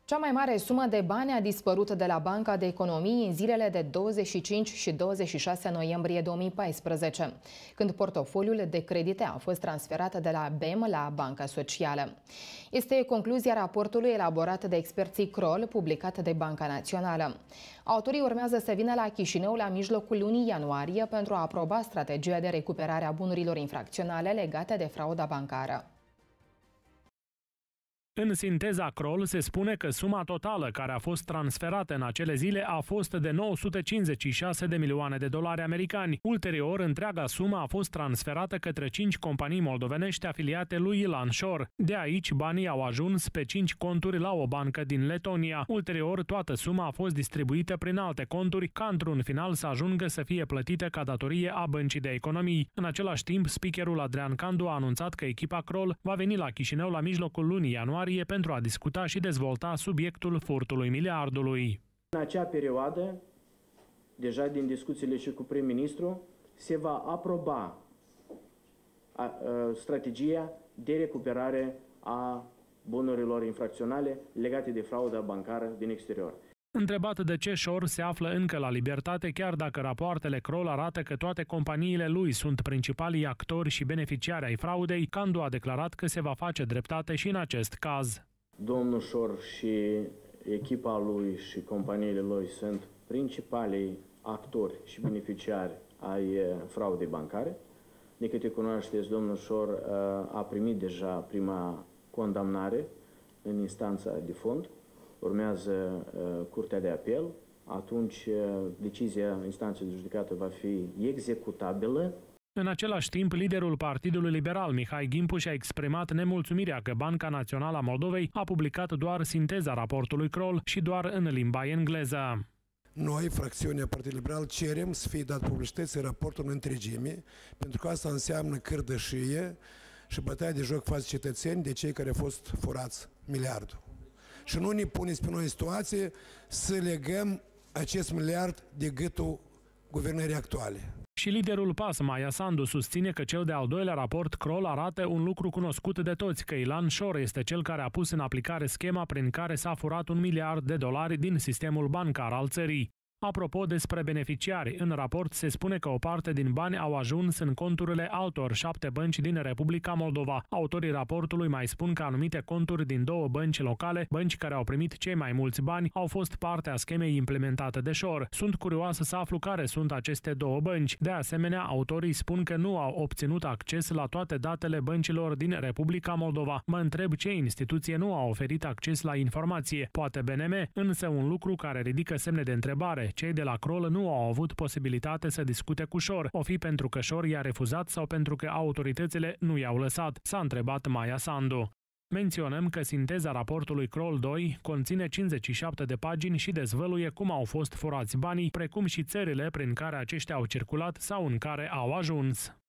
Cea mai mare sumă de bani a dispărut de la Banca de Economii în zilele de 25 și 26 noiembrie 2014, când portofoliul de credite a fost transferat de la BEM la Banca Socială. Este concluzia raportului elaborat de experții Kroll, publicat de Banca Națională. Autorii urmează să vină la Chișinău la mijlocul lunii ianuarie pentru a aproba strategia de recuperare a bunurilor infracționale legate de frauda bancară. În sinteza Kroll se spune că suma totală care a fost transferată în acele zile a fost de 956 de milioane de dolari americani. Ulterior, întreaga sumă a fost transferată către 5 companii moldovenești afiliate lui Ilan Shor. De aici, banii au ajuns pe 5 conturi la o bancă din Letonia. Ulterior, toată suma a fost distribuită prin alte conturi, ca într-un final să ajungă să fie plătită ca datorie a Băncii de Economii. În același timp, speakerul Adrian Candu a anunțat că echipa Kroll va veni la Chișinău la mijlocul lunii ianuarie pentru a discuta și dezvolta subiectul furtului miliardului. În acea perioadă, deja din discuțiile și cu prim-ministru, se va aproba strategia de recuperare a bunurilor infracționale legate de frauda bancară din exterior. Întrebat de ce Shor se află încă la libertate, chiar dacă rapoartele Kroll arată că toate companiile lui sunt principalii actori și beneficiari ai fraudei, Candu a declarat că se va face dreptate și în acest caz. Domnul Shor și echipa lui și companiile lui sunt principalii actori și beneficiari ai fraudei bancare. De câte cunoașteți, domnul Shor a primit deja prima condamnare în instanța de fond. Urmează Curtea de Apel, atunci decizia instanței de judecată va fi executabilă. În același timp, liderul Partidului Liberal, Mihai Gimpu, și-a exprimat nemulțumirea că Banca Națională a Moldovei a publicat doar sinteza raportului Kroll și doar în limba engleză. Noi, fracțiunea Partidului Liberal, cerem să fie dat publicității raportul în întregime, pentru că asta înseamnă cârdășie și bătaia de joc față cetățeni de cei care au fost furați miliardul. Și nu ne puneți pe noi în situație să legăm acest miliard de gâtul guvernării actuale. Și liderul PAS, Maia Sandu, susține că cel de-al doilea raport Kroll arată un lucru cunoscut de toți, că Ilan Shor este cel care a pus în aplicare schema prin care s-a furat $1 miliard din sistemul bancar al țării. Apropo despre beneficiari, în raport se spune că o parte din bani au ajuns în conturile altor 7 bănci din Republica Moldova. Autorii raportului mai spun că anumite conturi din 2 bănci locale, bănci care au primit cei mai mulți bani, au fost parte a schemei implementate de Shor. Sunt curioasă să aflu care sunt aceste 2 bănci. De asemenea, autorii spun că nu au obținut acces la toate datele băncilor din Republica Moldova. Mă întreb ce instituție nu a oferit acces la informație. Poate BNM, însă un lucru care ridică semne de întrebare. Cei de la Kroll nu au avut posibilitate să discute cu Shor, o fi pentru că Shor i-a refuzat sau pentru că autoritățile nu i-au lăsat, s-a întrebat Maia Sandu. Menționăm că sinteza raportului Kroll 2 conține 57 de pagini și dezvăluie cum au fost furați banii, precum și țările prin care aceștia au circulat sau în care au ajuns.